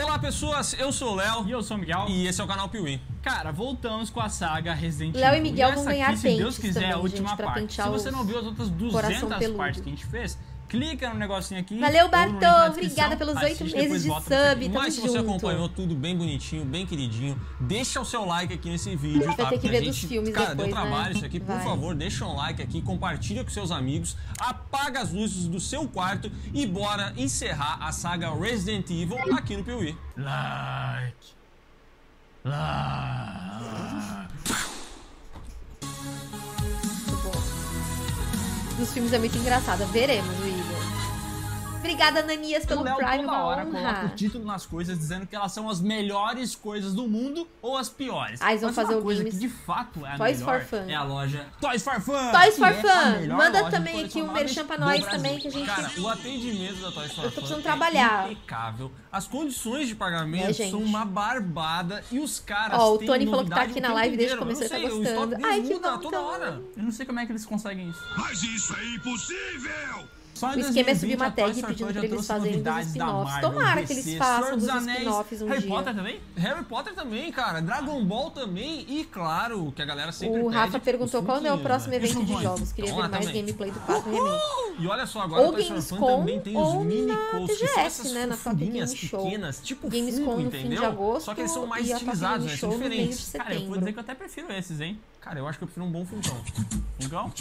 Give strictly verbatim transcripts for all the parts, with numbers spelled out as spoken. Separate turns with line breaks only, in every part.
Olá pessoas, eu sou o Léo.
E eu sou o Miguel.
E esse é o canal Piuí.
Cara, voltamos com a saga Resident Evil.
Léo e Miguel vão ganhar
aqui, se Deus quiser,
também,
é a última
gente,
parte. Se você não viu as outras duzentas partes que a gente fez, clica no negocinho aqui.
Valeu, Bartô. Obrigada pelos oito meses de sub.
Mas se você
junto.
acompanhou tudo bem bonitinho, bem queridinho, deixa o seu like aqui nesse vídeo.
Vai
tá?
ter que
Porque
ver
a
dos
gente,
filmes
cara,
depois,
deu trabalho
né?
isso aqui. Por
Vai.
favor, deixa um like aqui, compartilha com seus amigos, apaga as luzes do seu quarto e bora encerrar a saga Resident Evil aqui no Piuí.
Like. Like.
Dos filmes é muito engraçado. Veremos, William. Obrigada, Nanias, pelo
O Léo
Prime,
toda
uma
hora
honra.
coloca o título nas coisas dizendo que elas são as melhores coisas do mundo ou as piores.
Ah, eles vão
Mas
fazer
uma
o
coisa
games
que de fato é a
Toys
melhor
for Fun.
é a loja Toys for Fun.
Toys
que
for
é a
Fun.
melhor
Manda
loja de
também aqui um
colecionáveis
merchan pra
do
nós
Brasil.
também, que a gente...
Cara, o atendimento da Toys for
Eu tô precisando
Fun
trabalhar.
é impecável. As condições de pagamento
É, gente.
são uma barbada e os caras
Ó, o
têm
Tony falou que tá
novidade
aqui
o
na
tempo
live desde que
inteiro.
começou,
Eu
ele tá
sei, o estoque
gostando. Ai,
deles
que
muda
bom,
toda
então.
hora.
Eu não sei como é que eles conseguem isso.
Mas isso é impossível!
Só em
O esquema é subir
dois mil e vinte,
uma
a
tag
Toys for
pedindo
Fun já
pra eles
trouxe
fazerem dos
novidades da
spin-offs.
Marvel,
Tomara que
D C,
eles façam
Senhor
dos
dos Anéis,
spin-offs um
Harry
dia.
Potter também?
Harry Potter também, cara. Dragon Ball também. E claro, que a galera sempre
O
pede
Rafa
os
perguntou quando é o
funkinhos,
próximo
né?
evento de
Os
jogos. Queria
Vamos
ver
lá
mais
também.
gameplay do quatro Remake.
E olha só, agora
Ou
o Toys for Fun
Gamescom,
também tem
ou
os mini
na
coats, que são
T G S,
essas
né, na Top
fofurinhas
Game Show.
pequenas, tipo
Gamescom
Funko,
no fim de
entendeu?
agosto
Só que eles são mais
e a Top
estilizados,
Game
né?
Show
São
no mês de
diferentes.
Cara, eu vou
setembro.
dizer que eu até prefiro esses, hein?
Cara, eu acho que eu prefiro um bom Funkão.
Funkão?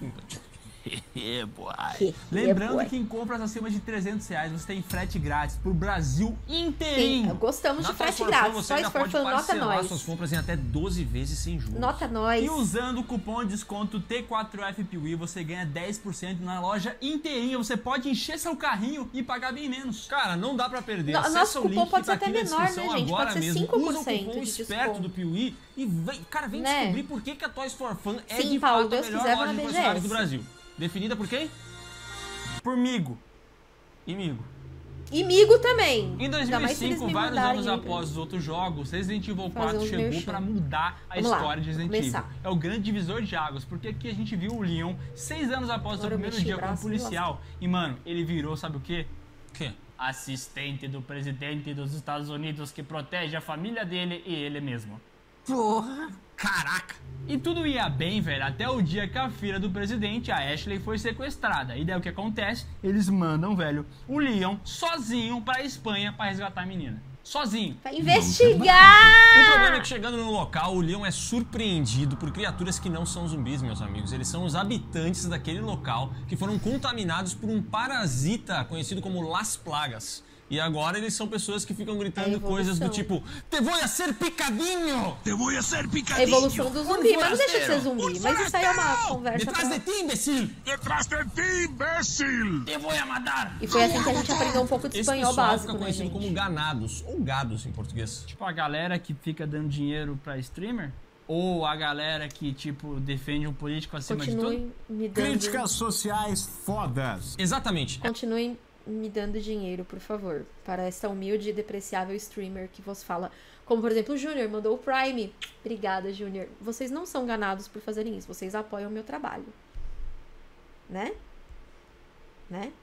É, boy.
Lembrando
boy.
que em compras acima de trezentos reais você tem frete grátis pro Brasil
Sim,
inteirinho.
gostamos
Na
de
Toys
frete
for Fun
grátis.
você
Toys
ainda
for
pode
Fun, nota
parcelar
nós.
suas compras em até doze vezes sem juros.
Nota nós.
E usando o cupom de desconto T quatro F P U I você ganha dez por cento na loja inteirinha. Você pode encher seu carrinho e pagar bem menos.
Cara, não dá pra perder.
No-
Acessa
nosso
o
cupom
link que
pode
tá
ser
aqui
até
na
menor,
descrição
né, gente?
agora
Pode ser
mesmo.
cinco por
Usa o
cento
cupom
de
esperto
desconto.
do Piuí e vem, cara, vem
Né?
descobrir por que, que a Toys for Fun é
Sim,
de
Paulo,
fato
Deus
a melhor
quiser, vou
loja
na
de
B G
personagens
S.
do Brasil. Definida por quem?
Pormigo. Imigo.
E Migo também.
Em
Ainda
dois mil e
mais se eles
cinco,
me
vários
mandarem
anos
ainda.
após os outros jogos, Resident Evil
Fazer
quatro
uns
chegou
merchan.
pra mudar a
Vamos lá,
história de Resident
começar.
Evil. É o grande divisor de águas, porque aqui a gente viu o Leon seis anos após o seu
Agora eu
primeiro
mexi
dia
o
como
braço e
policial. E, mano, ele virou, sabe o quê?
O quê?
Assistente do presidente dos Estados Unidos que protege a família dele e ele mesmo.
Porra! Caraca!
E tudo ia bem, velho, até o dia que a filha do presidente, a Ashley, foi sequestrada. E daí o que acontece? Eles mandam, velho, o Leon sozinho pra Espanha pra resgatar a menina. Sozinho.
Pra
O
investigar!
problema é que chegando no local, o Leon é surpreendido por criaturas que não são zumbis, meus amigos. Eles são os habitantes daquele local que foram contaminados por um parasita conhecido como Las Plagas. E agora eles são pessoas que ficam gritando
É a
coisas do
evolução.
tipo Te vou a ser picadinho!
Te vou a ser
A
picadinho!
evolução do zumbi, mas não deixa de ser
forasteiro!
zumbi. Mas isso aí é uma conversa
Detrás
pra...
de ti, imbecil!
Detrás de ti, imbécil!
Te vou a matar!
E foi assim que a gente aprendeu um pouco de
Esse
espanhol
pessoal
básico,
fica
né,
conhecido
gente?
como ganados, ou gados em português.
Tipo, a galera que fica dando dinheiro pra streamer? Ou a galera que, tipo, defende um político acima de tudo?
Continuem me dando...
Críticas sociais fodas!
Exatamente.
Continuem me dando dinheiro, por favor, para esta humilde e depreciável streamer que vos fala. Como, por exemplo, o Júnior mandou o Prime. Obrigada, Júnior. Vocês não são ganados por fazerem isso. Vocês apoiam o meu trabalho. Né? Né?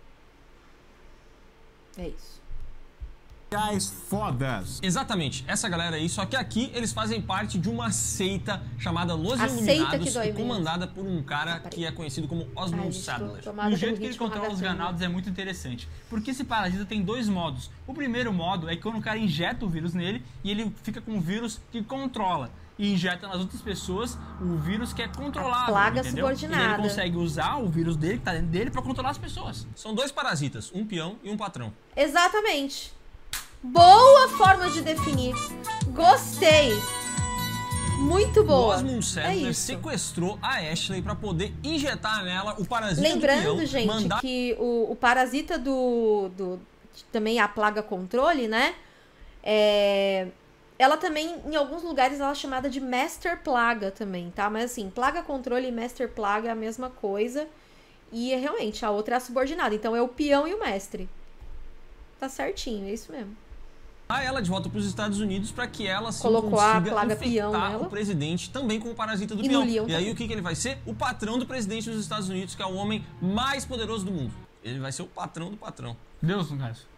É isso.
Sociais fodas!
Exatamente, essa galera aí, só que aqui eles fazem parte de uma seita chamada Los
A seita que
Iluminados
dói
e comandada por um cara
peraí.
que é conhecido como
Ai,
Osmond
gente, tô
Sadler.
tomada
E
pelo
o jeito que ele
ritmo
controla os
ragatanga.
ganados é muito interessante. Porque esse parasita tem dois modos. O primeiro modo é quando o cara injeta o vírus nele e ele fica com o vírus que controla. E injeta nas outras pessoas o vírus que é controlado.
A plaga
entendeu?
subordinada.
E ele consegue usar o vírus dele, que tá dentro dele, pra controlar as pessoas.
São dois parasitas, um peão e um patrão.
Exatamente. Boa forma de definir. Gostei. Muito
O
boa.
Osmond
É
Sadler
isso.
sequestrou a Ashley pra poder injetar nela o parasita
Lembrando,
do peão,
gente,
mandar...
que o, o parasita do, do... Também a plaga controle, né? É... Ela também, em alguns lugares, ela é chamada de Master Plaga também, tá? Mas assim, Plaga Controle e Master Plaga é a mesma coisa. E é, realmente, a outra é a subordinada. Então é o peão e o mestre. Tá certinho, é isso mesmo.
ela de volta para os Estados Unidos para que ela se
Colocou a
consiga
plaga
infectar
peão nela.
o presidente também com o parasita do
E
peão.
no Leon
E aí
também.
o que, que ele vai ser? O patrão do presidente dos Estados Unidos, que é o homem mais poderoso do mundo. Ele vai ser o patrão do patrão.
Deus, no caso.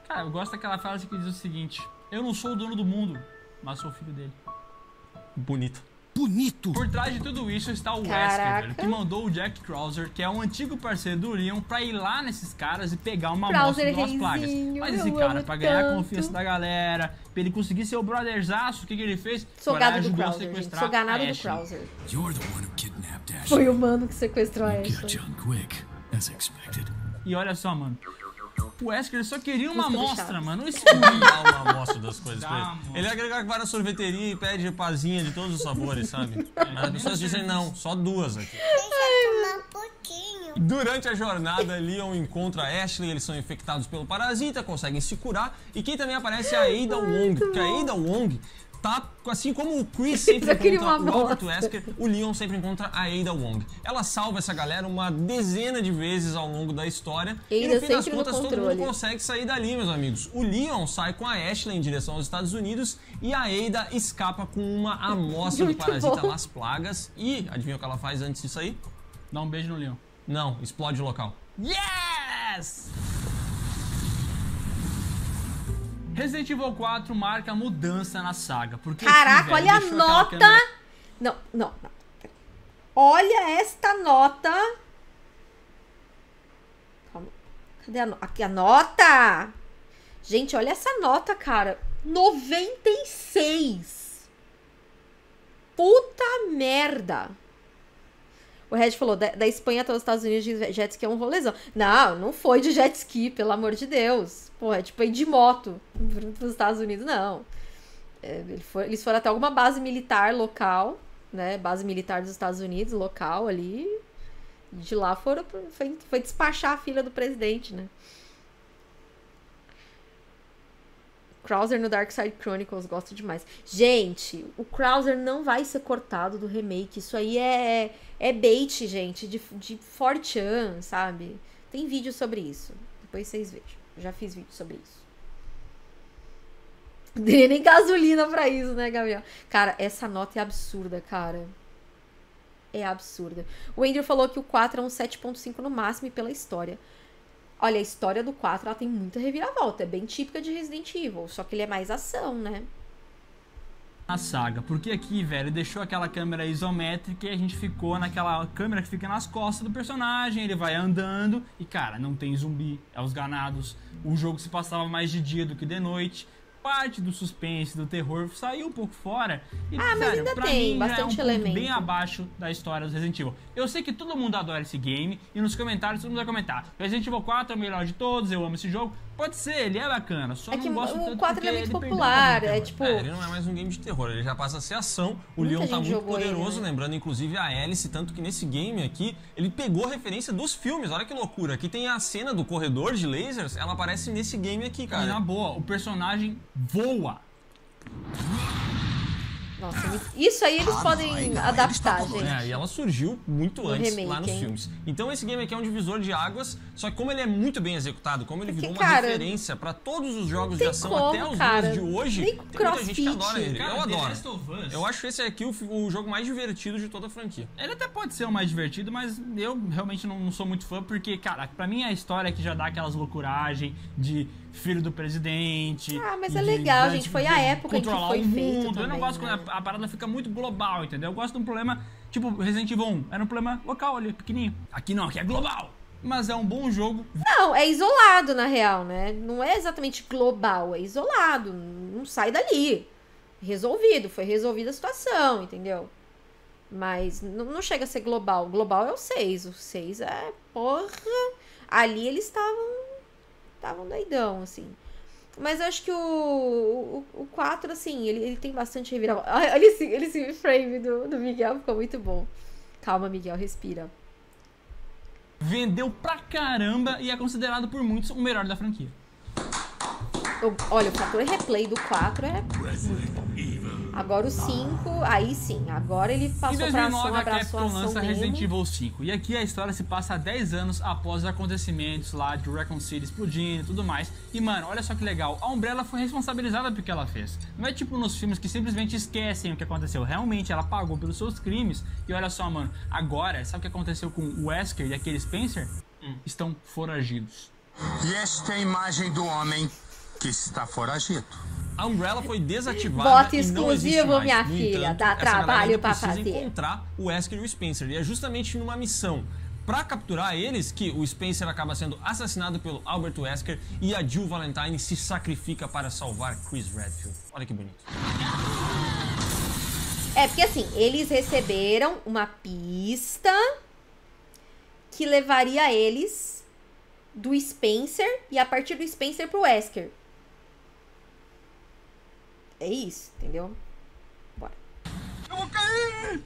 Cara, eu gosto daquela frase que diz o seguinte: eu não sou o dono do mundo, mas sou o filho dele.
Bonito.
Bonito.
Por trás de tudo isso está o
Caraca.
Wesker, velho, que mandou o Jack Krauser, que é um antigo parceiro do Leon, pra ir lá nesses caras e pegar uma amostra
Krauser
de umas plagas.
reizinho,
Mas esse
eu
cara,
amo
pra ganhar a
tanto.
confiança da galera, pra ele conseguir ser o brotherzaço, o que, que ele fez?
Sou
Foi lá e
gado do
ajudou a
Krauser, gente.
sequestrar
Sou ganado
a
do
Ashley.
Krauser.
You're the one who kidnapped Ashley.
Foi o mano que sequestrou a
Got
Ashley.
John quick, as expected.
E olha só, mano. O Wesker só queria uma
Música do
amostra,
Chaves.
mano. Isso
Dá uma amostra das coisas
Dá,
pra ele.
amor.
Ele ia agregar várias sorveterias e pede pazinha de todos os sabores, sabe? Mas as pessoas dizem não, só duas aqui.
Deixa eu tomar um pouquinho.
Durante a jornada, Leon encontra a Ashley, eles são infectados pelo parasita, conseguem se curar. E quem também aparece é a Ada Wong, porque a Ada Wong tá, assim como o Chris sempre
Eu queria
encontra
uma
o Albert
bosta.
Wesker, o Leon sempre encontra a Ada Wong. Ela salva essa galera uma dezena de vezes ao longo da história. e no
Ada
fim das
sempre no
contas, todo
controle.
mundo consegue sair dali, meus amigos. O Leon sai com a Ashley em direção aos Estados Unidos e a Ada escapa com uma amostra do
Muito
parasita
bom.
Las Plagas. E, adivinha o que ela faz antes disso aí?
Dá um beijo no Leon.
Não, explode o local.
Yes! Resident Evil quatro marca mudança na saga. Porque
Caraca,
aqui, velho,
olha a
deixou aquela
nota.
câmera-
Não, não, não. Olha esta nota. Calma. Cadê a nota? Aqui a nota. Gente, olha essa nota, cara. noventa e seis. Puta merda. O Red falou, da, da Espanha até os Estados Unidos de jet ski é um rolezão. Não, não foi de jet ski, pelo amor de Deus. Porra, é tipo ir de moto para os Estados Unidos, não. É, ele foi, eles foram até alguma base militar local, né? Base militar dos Estados Unidos, local ali. E de lá foram, pro- foi, foi despachar a filha do presidente, né? Krauser no Dark Side Chronicles, gosto demais. Gente, o Krauser não vai ser cortado do remake. Isso aí é, é bait, gente, de, de four chan, sabe? Tem vídeo sobre isso. Depois vocês vejam. Já fiz vídeo sobre isso. Não teria nem gasolina pra isso, né, Gabriel? Cara, essa nota é absurda, cara. É absurda. O Andrew falou que o quatro é um sete ponto cinco no máximo e pela história. Olha, a história do quatro, ela tem muita reviravolta. É bem típica de Resident Evil. Só que ele é mais ação, né?
Na saga, porque aqui, velho, deixou aquela câmera isométrica e a gente ficou naquela câmera que fica nas costas do personagem, ele vai andando e, cara, não tem zumbi, é os ganados, o jogo se passava mais de dia do que de noite, parte do suspense, do terror saiu um pouco fora e,
Ah, mas
sério,
ainda
pra
tem
mim já é um
bastante
ponto
elemento.
bem abaixo da história do Resident Evil. Eu sei que todo mundo adora esse game e nos comentários todo mundo vai comentar, Resident Evil quatro é o melhor de todos, eu amo esse jogo. Pode ser, ele é bacana, só
É
não
que
gosto
o
tanto
quatro
porque
ele é muito
perdeu um
popular,
pouco do
é
terror.
tipo...
É, ele não é mais um game de terror, ele já passa a ser ação. O
Muita
Leon tá
gente
muito
jogou ele,
poderoso,
né?
lembrando inclusive a Alice, tanto que nesse game aqui, ele pegou a referência dos filmes, olha que loucura. Aqui tem a cena do corredor de lasers, ela aparece nesse game aqui,
E
cara.
na boa, o personagem voa.
Nossa, me- isso aí eles podem adaptar, gente.
É, e ela surgiu muito
No
antes
remake,
lá nos
hein?
filmes. Então esse game aqui é um divisor de águas, só que como ele é muito bem executado, como ele
Porque,
virou uma
cara,
referência pra todos os jogos de
tem
ação
como,
até os
cara.
dias de hoje,
Nem
tem
com
muita gente que
crossfit.
adora ele.
Cara,
Eu
The
adoro.
Last of Us.
Eu acho esse aqui o, o jogo mais divertido de toda a franquia.
Ele até pode ser o mais divertido, mas eu realmente não, não sou muito fã, porque, cara, pra mim é a história que já dá aquelas loucuragens de filho do presidente.
Ah, mas
e
é
de,
legal,
né,
gente,
tipo,
foi
de
a época em que
controlar
foi
o
feito
mundo. Eu não
também,
gosto
né?
quando a, a parada fica muito global, entendeu? Eu gosto de um problema, tipo, Resident Evil um, era um problema local ali, pequenininho. Aqui não, aqui é global. Mas é um bom jogo.
Não, é isolado, na real, né? Não é exatamente global, é isolado. Não sai dali. Resolvido, foi resolvida a situação, entendeu? Mas não, não chega a ser global. Global é o seis. O seis é, porra... Ali eles estavam... Estavam doidão, assim. Mas eu acho que o, o, o quatro, assim, ele, ele tem bastante reviravolta. Olha esse, olha esse frame do, do Miguel, ficou muito bom. Calma, Miguel, respira.
Vendeu pra caramba e é considerado por muitos o melhor da franquia.
Eu- olha, o fator replay do quatro é muito bom. Agora o cinco, aí sim. Agora ele
Em
passou
dois
pra
mil e
ação,
nove, a
abraçou a
Capcom
ação
lança Resident
mesmo.
Evil cinco. E aqui a história se passa dez anos após os acontecimentos lá de Raccoon City explodindo e tudo mais. E, mano, olha só que legal. A Umbrella foi responsabilizada pelo que ela fez. Não é tipo nos filmes que simplesmente esquecem o que aconteceu. Realmente, ela pagou pelos seus crimes. E olha só, mano. Agora, sabe o que aconteceu com o Wesker e aquele Spencer? Hum. Estão foragidos.
E esta é a imagem do homem
Que está foragido.
A Umbrella foi desativada
Bota
e não existe
exclusivo,
mais.
minha
No
filha,
entanto,
dá
essa galera
trabalho
ainda
pra
precisa
fazer.
encontrar o Wesker e o Spencer. E é justamente numa missão pra capturar eles que o Spencer acaba sendo assassinado pelo Albert Wesker e a Jill Valentine se sacrifica para salvar Chris Redfield. Olha que bonito.
É, porque assim, eles receberam uma pista que levaria eles do Spencer e a partir do Spencer pro Wesker. É isso, entendeu? Bora.
Eu vou cair!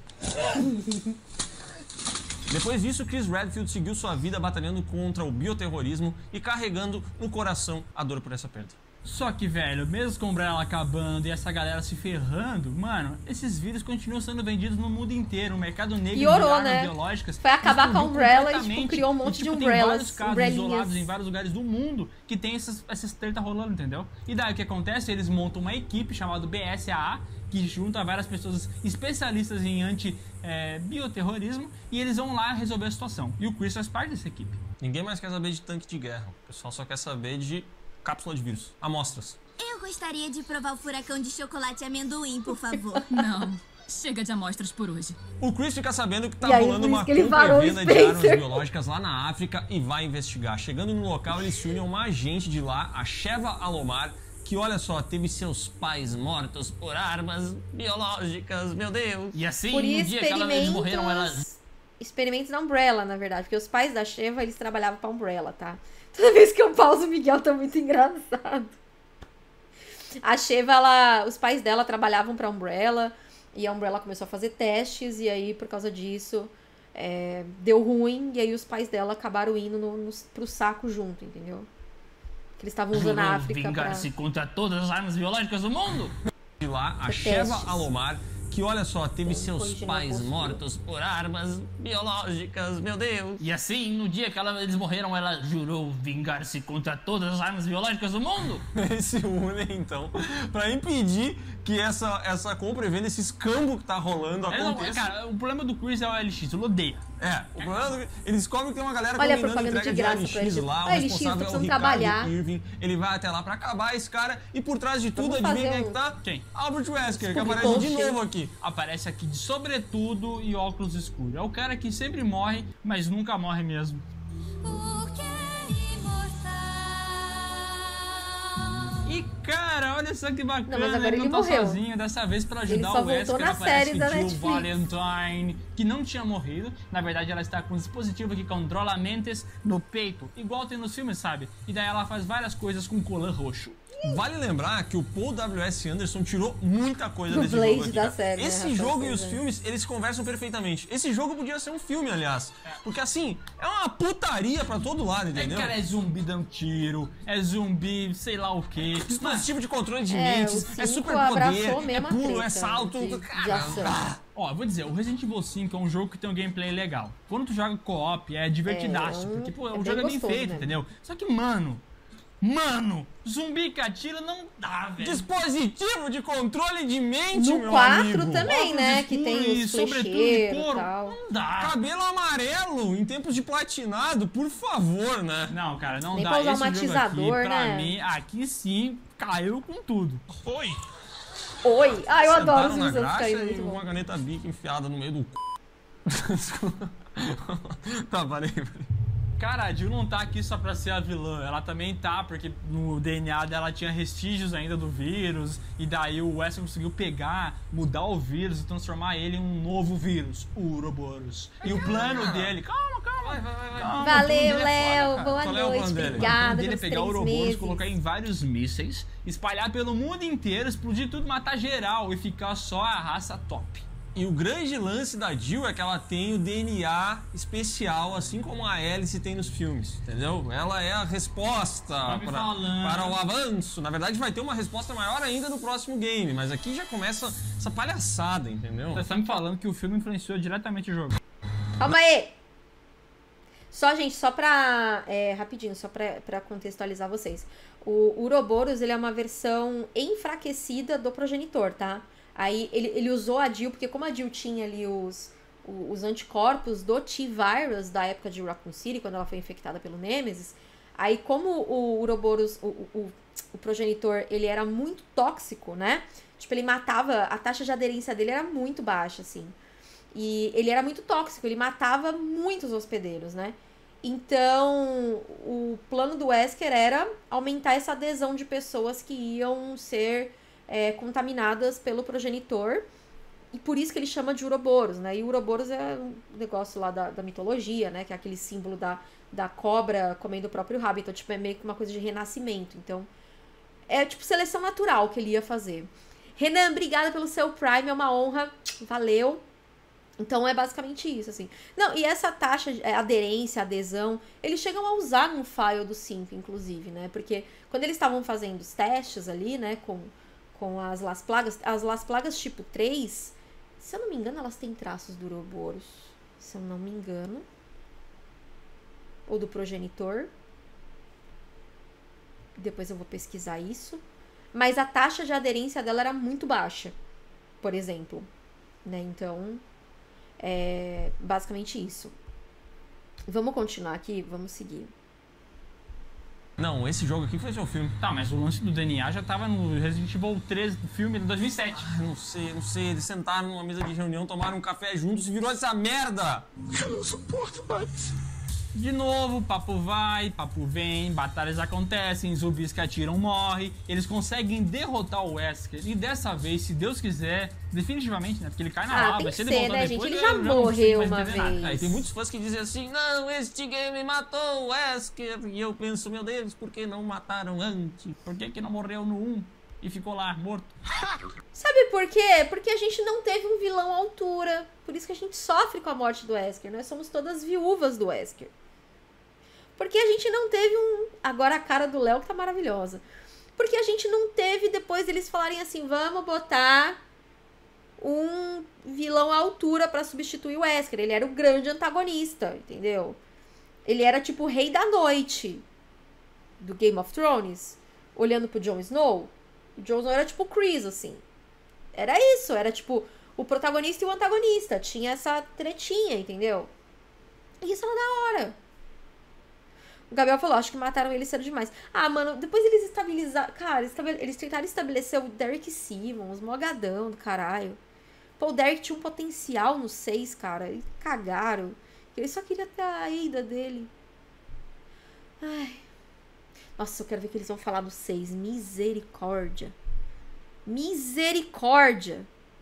Depois disso, Chris Redfield seguiu sua vida batalhando contra o bioterrorismo e carregando no coração a dor por essa perda.
Só que, velho, mesmo com o Umbrella acabando e essa galera se ferrando, mano, esses vírus continuam sendo vendidos no mundo inteiro. O mercado negro
Piorou,
de armas
né?
biológicas
Foi acabar com a
explodiu
Umbrella e, tipo,
completamente.
criou um monte
e, tipo,
de
tem vários
Umbrellas,
casos
Umbrellinhas.
isolados em vários lugares do mundo que tem essas, essas treta rolando, entendeu? E daí o que acontece? Eles montam uma equipe chamada B S A A, que junta várias pessoas especialistas em anti-bioterrorismo, e eles vão lá resolver a situação. E o Chris faz parte dessa equipe.
Ninguém mais quer saber de tanque de guerra. O pessoal só quer saber de cápsula de vírus. Amostras.
Eu gostaria de provar o furacão de chocolate e amendoim, por favor.
Não. Chega de amostras por hoje.
O Chris fica sabendo que tá
E aí,
rolando
por isso
uma
que ele
compra
varou
e
o
venda de armas
Spencer.
biológicas lá na África e vai investigar. Chegando no local, eles se unem a uma agente de lá, a Sheva Alomar, que, olha só, teve seus pais mortos por armas biológicas, meu Deus.
E assim,
Por
no dia que ela, eles morreram, ela...
experimentos... Experimentos da Umbrella, na verdade. Porque os pais da Sheva, eles trabalhavam pra Umbrella, tá? Toda vez que eu pauso, o Miguel tá muito engraçado. A Sheva, ela... Os pais dela trabalhavam pra Umbrella. E a Umbrella começou a fazer testes. E aí, por causa disso, é, deu ruim. E aí, os pais dela acabaram indo no, no, pro saco junto, entendeu? Que eles estavam usando a África pra...
vingar-se contra todas as armas biológicas do mundo.
De lá, a
Testes.
Sheva Alomar, que, olha só, teve
Tem
seus
corrigir meu
pais
post.
mortos por armas biológicas, meu Deus.
E assim, no dia que ela, eles morreram, ela jurou vingar-se contra todas as armas biológicas do mundo.
Eles se unem, então, pra impedir que essa, essa compra e venda, esse escambo que tá rolando
Ele não-
aconteça.
cara, o problema do Chris é o L X, ele odeia.
É, o problema é que eles descobrem que tem uma galera
Olha a
combinando
propaganda
entrega
de
de
graça
L X
pro L X.
lá, o
Ah, L X, tô
responsável é o
precisando
Ricardo
trabalhar.
Irving, ele vai até lá pra acabar esse cara, e por trás de tudo,
Vamos
adivinha
fazer
quem é que
um-
tá?
Quem?
Albert Wesker, que
Public
aparece de
post.
novo aqui.
Aparece aqui de sobretudo e óculos escuros. É o cara que sempre morre, mas nunca morre mesmo.
Porque é imortal.
E cara, olha só que bacana,
Não, mas agora
ele
ele
não tá
morreu.
sozinho, dessa vez pra ajudar
Ele só
o Wesker.
voltou na
Aparece
série da
Jill
Netflix.
Valentine, que não tinha morrido. Na verdade, ela está com um dispositivo que controla mentes no peito, igual tem nos filmes, sabe? E daí ela faz várias coisas com colã roxo.
Vale lembrar que o Paul W S Anderson tirou muita coisa
Do
desse
Blade
jogo aqui,
da
cara.
série, né,
Esse
Rafael
jogo e os
Souza?
filmes, eles conversam perfeitamente. Esse jogo podia ser um filme, aliás. Porque assim, é uma putaria pra todo lado,
É,
entendeu?
cara, é zumbi dando tiro, é zumbi sei lá o quê.
Dispositivo de controle de
É,
mentes,
o
é
cinco
super
abraçou
poder, é
mesmo a
pulo,
treta
é salto.
de- de
cara,
ação.
ah,
Ó, eu vou dizer, o Resident Evil cinco é um jogo que tem um gameplay legal. Quando tu joga co-op, é divertidaço,
É, um-
porque pô,
é
o
bem
jogo é bem
gostoso
feito,
mesmo.
entendeu? Só que, mano, mano, zumbi que atira não dá, velho.
dispositivo de controle de mente,
No
meu
quatro
amigo.
também,
Óculos
né? Que
escuros
tem
e
os
sobretudo de
flecheiros e
couro,
tal.
não dá.
Cabelo amarelo em tempos de platinado, por favor, né?
Não, cara, não
Nem
dá.
pra usar um
Esse jogo
matizador,
aqui, pra
né?
mim, aqui sim, caiu com tudo.
Oi.
Oi! Ah, eu adoro
Sentaram
os
na
meus
graxa
caindo,
e
muito bom.
uma caneta Bic enfiada no meio do c... Desculpa. Tá, parei, parei.
Cara, a Jill não tá aqui só pra ser a vilã, ela também tá, porque no D N A dela tinha vestígios ainda do vírus, e daí o Wesker conseguiu pegar, mudar o vírus e transformar ele em um novo vírus, o Uroboros. E o plano dele... Calma, calma.
Vai, vai, vai, vai.
calma, o plano
Valeu,
dele é foda,
Léo!
cara.
Boa
Qual é o
noite,
plano dele?
O
obrigada
plano dele é
pelos
pegar o
três
Uroboros,
meses.
colocar em vários mísseis, espalhar pelo mundo inteiro, explodir tudo, matar geral e ficar só a raça top.
E o grande lance da Jill é que ela tem o D N A especial, assim como a Alice tem nos filmes, entendeu? Ela é a resposta
Tá me
pra-
falando.
para o avanço. Na verdade, vai ter uma resposta maior ainda no próximo game, mas aqui já começa essa palhaçada, entendeu?
Você tá me falando que o filme influenciou diretamente o jogo.
Calma aí! Só, gente, só pra... É, rapidinho, só pra, pra contextualizar vocês. O Uroboros, ele é uma versão enfraquecida do progenitor, tá? Aí ele, ele usou a Jill, porque como a Jill tinha ali os, o- os anticorpos do T-Virus da época de Raccoon City, quando ela foi infectada pelo Nemesis, aí como o Uroboros, o, o, o o progenitor, ele era muito tóxico, né? Tipo, ele matava, a taxa de aderência dele era muito baixa, assim. E ele era muito tóxico, ele matava muitos hospedeiros, né? Então, o plano do Wesker era aumentar essa adesão de pessoas que iam ser é, contaminadas pelo progenitor. E por isso que ele chama de Uroboros, né? E Uroboros é um negócio lá da, da mitologia, né? Que é aquele símbolo da, da cobra comendo o próprio rabo. Então, tipo, é meio que uma coisa de renascimento. Então, é tipo seleção natural que ele ia fazer. Renan, obrigada pelo seu Prime, é uma honra. Valeu. Então, é basicamente isso, assim. Não, e essa taxa de aderência, adesão, eles chegam a usar num file do cinco, inclusive, né? Porque quando eles estavam fazendo os testes ali, né, com, com as Las Plagas, as Las Plagas tipo três, se eu não me engano, elas têm traços do Uroboros. Se eu não me engano. Ou do progenitor. Depois eu vou pesquisar isso. Mas a taxa de aderência dela era muito baixa, por exemplo. Né? Então, é basicamente isso. Vamos continuar aqui, vamos seguir.
Não, esse jogo aqui foi seu filme.
Tá, mas o lance do D N A já tava no Resident Evil três, do filme de dois mil e sete.
Ah, não sei, não sei. Eles sentaram numa mesa de reunião, tomaram um café juntos e virou essa merda.
Eu não suporto mais.
De novo, papo vai, papo vem, batalhas acontecem, zumbis que atiram morrem, eles conseguem derrotar o Wesker. E dessa vez, se Deus quiser, definitivamente, né? Porque ele cai na
Ah,
lava,
tem
se
que
ele
ser,
voltar
né,
depois,
gente? Ele já
eu não consigo
morreu
mais
uma
entender nada.
vez.
Aí tem muitos fãs que dizem assim, não, este game matou o Wesker. E eu penso, meu Deus, por que não mataram antes?
Por que que não morreu no um e ficou lá, morto?
Sabe por quê? Porque a gente não teve um vilão à altura. Por isso que a gente sofre com a morte do Wesker. Nós somos todas viúvas do Wesker. Porque a gente não teve um... Agora a cara do Léo que tá maravilhosa. Porque a gente não teve, depois eles falarem assim, vamos botar um vilão à altura pra substituir o Wesker. Ele era o grande antagonista, entendeu? Ele era tipo o rei da noite do Game of Thrones. Olhando pro Jon Snow. O Jon Snow era tipo o Chris, assim. Era isso, era tipo o protagonista e o antagonista. Tinha essa tretinha, entendeu? E isso era da hora. O Gabriel falou, acho que mataram ele cedo demais. Ah, mano, depois eles estabilizaram... Cara, eles tentaram estabelecer o Derek Simmons, mogadão do caralho. Pô, o Derek tinha um potencial no seis, cara. E cagaram. Ele só queria ter a Ada dele. Ai. Nossa, eu quero ver o que eles vão falar do seis. Misericórdia. Misericórdia.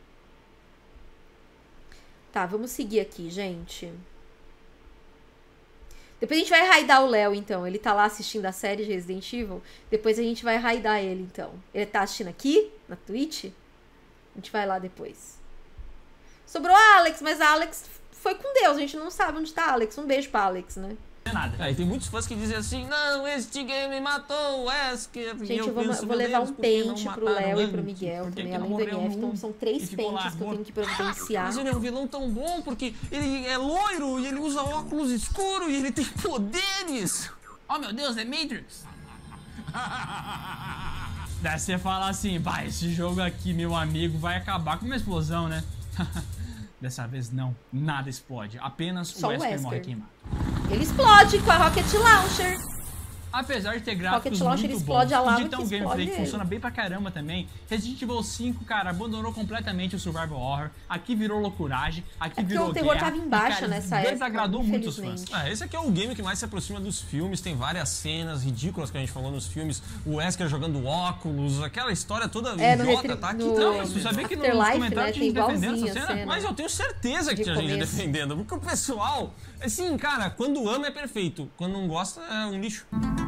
Tá, vamos seguir aqui, gente. Depois a gente vai raidar o Léo, então. Ele tá lá assistindo a série de Resident Evil. Depois a gente vai raidar ele, então. Ele tá assistindo aqui, na Twitch. A gente vai lá depois. Sobrou a Alex, mas a Alex foi com Deus. A gente não sabe onde tá a Alex. Um beijo pra Alex, né?
Nada.
Aí tem muitos fãs que dizem assim, não, este game matou o Wesker.
Gente,
e
eu,
eu
vou,
penso,
vou
meu
levar
Deus,
um
por que não
pente pro
mataram
Léo e pro
antes?
Miguel
Por que
também,
que não
além do
morreu
N F.
no
Então
um
são três
e ficou lá,
pentes que eu
morto?
tenho que providenciar.
Mas ele é um vilão tão bom porque ele é loiro e ele usa óculos escuros e ele tem poderes.
Oh, meu Deus, é Matrix! Daí você fala assim, bah, esse jogo aqui, meu amigo, vai acabar com uma explosão, né? Dessa vez não, nada explode. Apenas
Só
o
o
Wesker
Wesker.
morre queimado.
Ele explode com a Rocket Launcher.
Apesar de ter gráficos
Rocket Launcher
muito
explode
bons
a lava
e de
que
ter um
explode
gameplay que
ele.
funciona bem pra caramba também, Resident Evil cinco, cara, abandonou completamente o survival horror. Aqui virou loucuragem, aqui
É porque
virou
o terror
guerra,
tava em baixa
e, cara,
nessa época,
desagradou muito os fãs.
infelizmente.
Ah, esse aqui é o game que mais se aproxima dos filmes, tem várias cenas ridículas que a gente falou nos filmes, o Wesker jogando óculos, aquela história toda
É, no
idiota,
retri-
tá aqui
no-
Não,
também.
mas tu sabia que nos
Afterlife,
comentários
né,
tinha gente
tem
defendendo essa
igualzinho a
cena?
cena.
Mas eu tenho certeza que
De
tinha gente
começo.
defendendo, porque o pessoal, assim, cara, quando ama é perfeito, quando não gosta é um lixo.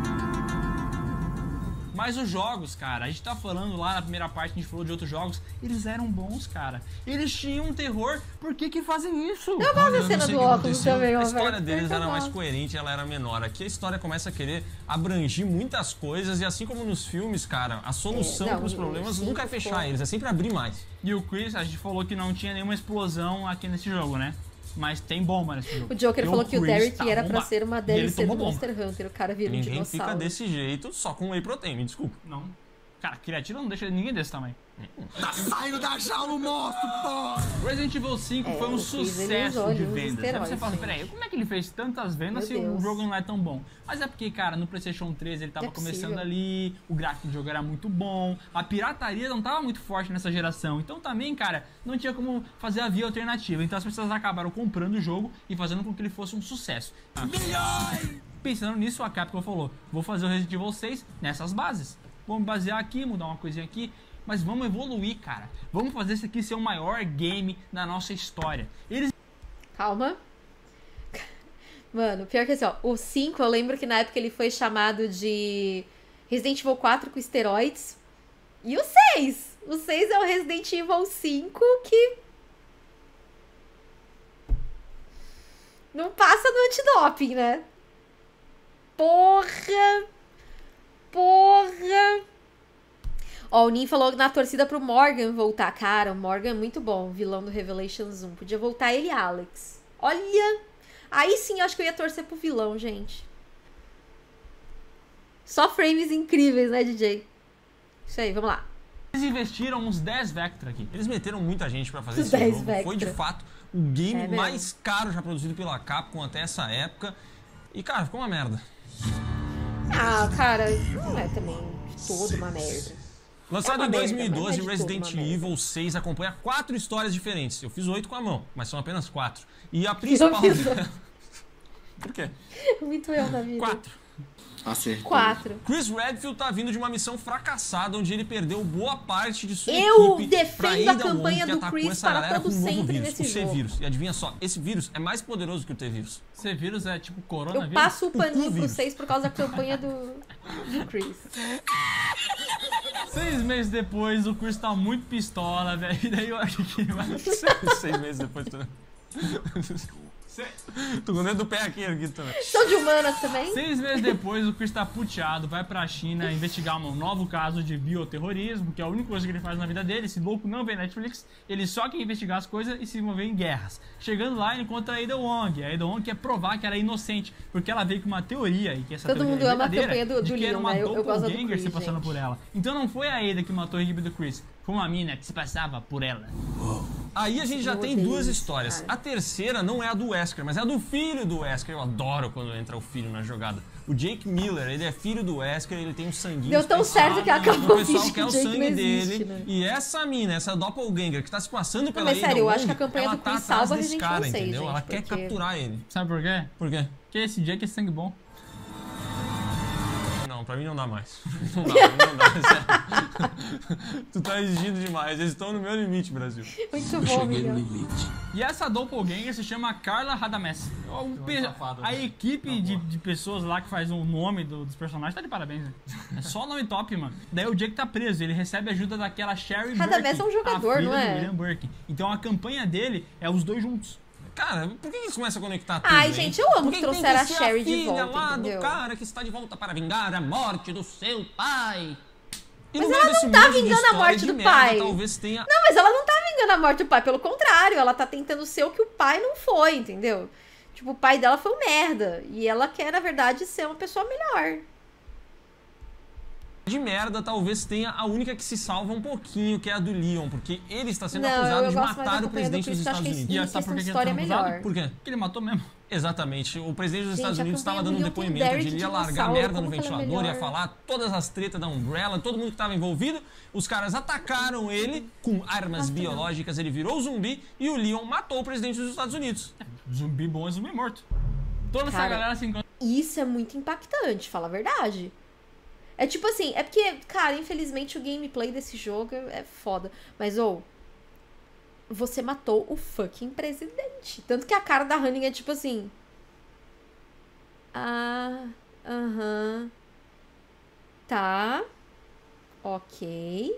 Mas os jogos, cara, a gente tá falando lá na primeira parte, a gente falou de outros jogos, eles eram bons, cara. Eles tinham um terror, por que que fazem isso?
Eu gosto
Olha,
da
eu
cena
não sei
do
o que
óculos
aconteceu.
também,
A
Roberto.
história deles
Eu
era mais
gosto.
coerente, ela era menor. Aqui a história começa a querer abrangir muitas coisas e assim como nos filmes, cara, a solução
É, não,
para os problemas
sim,
nunca é fechar
pô.
eles, é sempre abrir mais.
E o Chris, a gente falou que não tinha nenhuma explosão aqui nesse jogo, né? Mas tem bomba nesse jogo.
O Joker
E
falou que o
Chris
Derek
tá
era pra
bombado.
ser uma
E ele
D L C do
tomou bomba.
Monster Hunter. O cara vira um
Ninguém
dinossauro.
fica desse jeito só com whey protein, me desculpa.
Não. Cara, criatura não deixa ninguém desse tamanho.
Tá saindo da jaula o monstro, pô!
Resident Evil cinco
É,
foi um
o Chris, ele
sucesso
usou,
de
ele usa
vendas. Aí
esteroides,
você fala,
gente.
peraí, como é que ele fez tantas vendas
Meu
se o
Deus.
jogo não é tão bom? Mas é porque, cara, no PlayStation três ele tava
Não é
começando
possível.
ali, o gráfico do jogo era muito bom, a pirataria não tava muito forte nessa geração. Então também, cara, não tinha como fazer a via alternativa. Então as pessoas acabaram comprando o jogo e fazendo com que ele fosse um sucesso. Pensando nisso, a Capcom falou, vou fazer o Resident Evil seis nessas bases. Vamos basear aqui, mudar uma coisinha aqui. Mas vamos evoluir, cara. Vamos fazer isso aqui ser o maior game da nossa história. Eles...
Calma. Mano, pior que assim, ó, o cinco, eu lembro que na época ele foi chamado de Resident Evil quatro com esteroides. E o seis? O seis é o Resident Evil cinco que não passa no antidoping, né? Porra! Porra! Ó, o Nin falou na torcida pro Morgan voltar. Cara, o Morgan é muito bom, vilão do Revelations um. Podia voltar ele e Alex. Olha! Aí sim, eu acho que eu ia torcer pro vilão, gente. Só frames incríveis, né, D J? Isso aí, vamos lá.
Eles investiram uns dez Vectra aqui.
Eles meteram muita gente pra fazer esse
dez
jogo.
Vectra.
Foi de fato o game
É mesmo.
mais caro já produzido pela Capcom até essa época. E, cara, ficou uma merda.
Ah, cara, não é também de todo uma merda.
Lançado
É uma
em
merda,
dois mil e doze,
mas não é de
Resident
tudo uma
Evil seis acompanha quatro histórias diferentes. Eu fiz oito com a mão, mas são apenas quatro. E a principal...
fiz
Por quê?
Muito eu na vida.
Quatro.
Acertou.
Quatro.
Chris Redfield tá vindo de uma missão fracassada, onde ele perdeu boa parte de sua
Eu
equipe
defendo
pra
a
Ada Wong,
campanha
que
do
atacou
Chris
essa
para
galera
todo
com um novo
sempre
vírus,
nesse
o
jogo.
C-Vírus. E adivinha só, esse vírus é mais poderoso que o T-Vírus.
Esse vírus é tipo
Eu
coronavírus.
passo o paninho pro
vírus.
seis por causa da campanha do, do Chris.
Seis meses depois, o Chris tá muito pistola, velho. E daí eu acho que ele vai...
Seis meses depois, tu... Tô com o dedo do pé aqui, aqui também.
São de humanas também?
Seis meses depois, o Chris tá puteado, vai pra China investigar um novo caso de bioterrorismo, que é a única coisa que ele faz na vida dele. Esse louco não vê Netflix, ele só quer investigar as coisas e se envolver em guerras. Chegando lá, ele encontra a Ada Wong. A Ada Wong quer provar que ela é inocente, porque ela veio com uma teoria, e que essa
Todo
teoria
mundo
é
ama a
verdadeira,
campanha do-
de
do
que era
Leon,
uma
né? Eu- eu gosto do
doppelganger
Chris,
se passando
gente.
por ela. Então não foi a Ada que matou a equipe do Chris, foi uma mina que se passava por ela.
Aí a gente já
Eu
tem
odeio
duas
isso,
histórias.
cara.
A terceira não é a do Wesker, mas é a do filho do Wesker. Eu adoro quando entra o filho na jogada. O Jake Miller, ele é filho do Wesker, ele tem um sanguinho
Deu tão
especial.
certo que
O
acabou
pessoal
fingindo
quer
que
o
o Jake
sangue
não existe,
dele.
né?
E essa mina, essa doppelganger que tá se passando pela
mas
Ada
sério, eu
Wong,
acho que a campanha
ela
do
tá
Chris
atrás
salva
desse
Resident
cara,
Evil seis,
entendeu?
gente,
Ela quer
porque-
capturar ele.
Sabe por quê?
Por quê?
Porque esse Jake é sangue bom.
Não, pra mim não dá mais. Não dá, pra mim não dá, sério. Tu tá exigindo demais, eles estão no meu limite, Brasil.
Muito bom, Miguel.
limite.
E essa doppelganger se chama Carla Radames. O pe-
safado,
a
né?
equipe de, de pessoas lá que faz o nome do- dos personagens tá de parabéns, né? É só nome top, mano. Daí o Jake tá preso, ele recebe ajuda daquela Sherry
Radames
Birkin,
é um jogador,
a filha
não é?
do William Birkin. Então a campanha dele é os dois juntos.
Cara, por que eles começam a conectar tudo,
Ai,
hein?
gente, eu amo
Por
que
tem
trouxeram a
ser
Sherry de
filha
volta,
lá
entendeu?
do cara que está de volta para vingar a morte do seu pai. E
Mas
no
ela
meio desse
não tá
monte de
vingando a
história
morte
de
do
merda,
pai.
Talvez tenha...
Não, mas ela não tá vingando a morte do pai, pelo contrário, ela tá tentando ser o que o pai não foi, entendeu? Tipo, o pai dela foi um merda. E ela quer, na verdade, ser uma pessoa melhor.
de merda, talvez tenha a única que se salva um pouquinho, que é a do Leon, porque ele está sendo
Não,
acusado
eu
de
gosto mais da
matar o
campanha do
presidente
Chris,
dos
que eu acho
Estados
que
Unidos.
E
Sim,
sabe por
questão
que
de
ele tá
história
sendo
é
acusado?
melhor.
Por quê?
Porque ele matou mesmo.
Exatamente. O presidente dos
Gente,
Estados
a
Unidos estava
campanha
dando um
do Leon tem o
depoimento,
Derek
de ele ia largar
Dinossauro,
merda no
como que ela é
ventilador, ia
melhor?
falar todas as tretas da Umbrella, todo mundo que estava envolvido. Os caras atacaram ele com armas biológicas, ele virou zumbi e o Leon matou o presidente dos Estados Unidos.
Zumbi bom é zumbi morto. Toda essa
Cara,
galera se encontra.
Isso é muito impactante, fala a verdade. É tipo assim, é porque, cara, infelizmente o gameplay desse jogo é foda. Mas, ou, você matou o fucking presidente. Tanto que a cara da Honey é tipo assim... Ah, aham. Tá. Ok.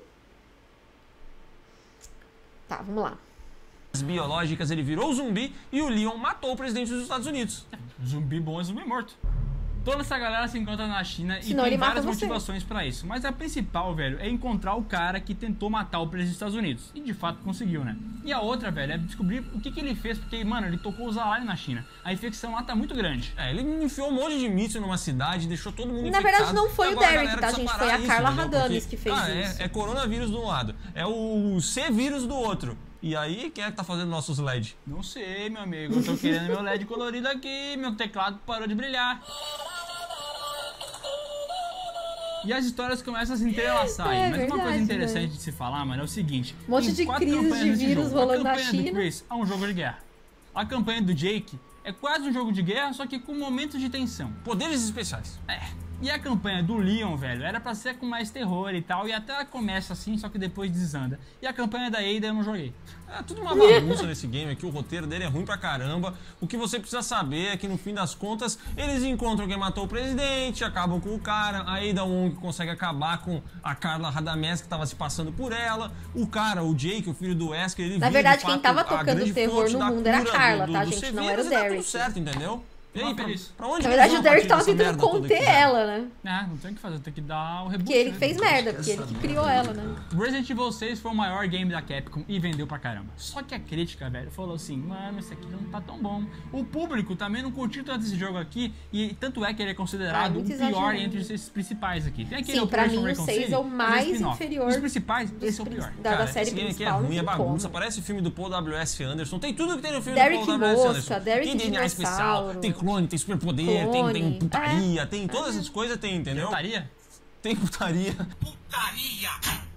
Tá, vamos lá.
As biológicas, ele virou zumbi e o Leon matou o presidente dos Estados Unidos.
Zumbi bom é zumbi morto. Toda essa galera se encontra na China
Senão
e
ele
tem
mata
várias
você.
motivações pra isso. Mas a principal, velho, é encontrar o cara que tentou matar o presidente dos Estados Unidos. E de fato conseguiu, né? E a outra, velho, é descobrir o que, que ele fez. Porque, mano, ele tocou os alarmes na China. A infecção lá tá muito grande.
É, ele enfiou um monte de míssil numa cidade, deixou todo mundo
Na
infectado.
verdade, não foi
E
o
agora a
Derek,
galera
tá,
precisa
gente?
parar
Foi a
isso,
Carla
entendeu?
Radames
Porque,
que fez
ah,
isso.
É, é coronavírus de um lado, é o C-vírus do outro. E aí, quem é que tá fazendo nossos L E D?
Não sei, meu amigo. Eu tô querendo meu L E D colorido aqui. Meu teclado parou de brilhar. E as histórias começam a se entrelaçar aí.
É
Mas uma coisa
verdade,
interessante
né?
de se falar, mano, é o seguinte.
Um monte
tem
de
quatro
crises
campanhas
de
nesse
vírus
jogo.
rolando na
A campanha do
China.
Chris é um jogo de guerra. A campanha do Jake é quase um jogo de guerra, só que com momentos de tensão.
Poderes especiais.
É. E a campanha do Leon, velho, era pra ser com mais terror e tal, e até ela começa assim, só que depois desanda. E a campanha da Ada eu não joguei.
É tudo uma bagunça nesse game aqui, o roteiro dele é ruim pra caramba. O que você precisa saber é que no fim das contas, eles encontram quem matou o presidente, acabam com o cara, a Ada Wong consegue acabar com a Carla Radames que tava se passando por ela, o cara, o Jake, o filho do Wesker, ele
Na
vira,
verdade,
de
quem
fato,
tava
a
tocando
grande
terror
fonte
no
da
mundo era a
cura
Carla,
do-
tá,
do
gente? Não
C-vírus
era o
e tá
Derek.
tudo certo, entendeu? E aí,
Não,
pra,
feliz.
pra onde
Na
que
verdade,
eles
o
vão
Derek
a
tava
partir dessa
tentando
merda toda
conter
que fizeram?
ela, né?
É, não tem o que fazer, tem que dar o reboot.
Porque ele
né?
fez merda, porque ele que criou ela, né?
Resident Evil seis foi o maior game da Capcom e vendeu pra caramba. Só que a crítica, velho, falou assim, mano, esse aqui não tá tão bom. O público também não curtiu tanto esse jogo aqui, e tanto é que ele é
Ah,
considerado
muito
o pior
exagerado.
entre esses principais aqui. Tem aquele
Sim, pra
Operation
mim o
Raccoon
seis
City,
é o
mas
mais
spin-off.
inferior
Os principais,
dos
esse é o
prin-
pior.
Da, da
Cara,
série
esse game aqui é
principal, não
ruim, é
tem
bagunça.
como.
Parece o filme do Paul W S. Anderson. Tem tudo que tem no filme
Derek
do Paul W S.
Mosca,
Anderson.
Derek
tem D N A especial,
Dinossauro.
tem clone, tem superpoder, tem, tem
Clone.
putaria,
É.
tem todas essas coisas, tem, entendeu?
Putaria?
Tem putaria.
Putaria!